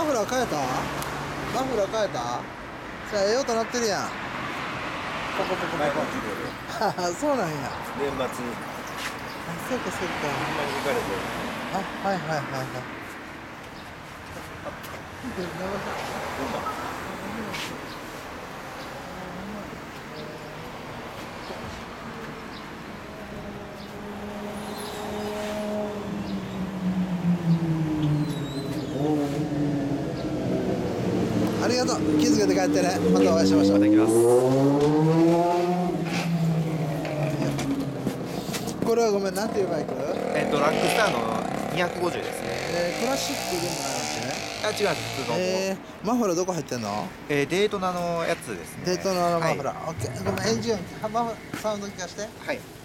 マフラー変えた？マフラー変えた？じゃあええ音鳴ってるやん。ポコポコポコ。そうなんや。 年末にあ、そうかそうか。 今に行かれて。 あ、はいはいはいはい。ありがとう。気づけて帰ってね。またお会いしましょう。 また行きます。 これはごめん、なんていうバイク？ ラックスターの250ですね。 クラシックでもないわけね。 あ、違うんです。普通の。 マフラーどこ入ってんの？ デートナのやつですね。 デートナのマフラはー。オッケー。ごめん、エンジン、マフラー、サウンド聞かして。 い。はい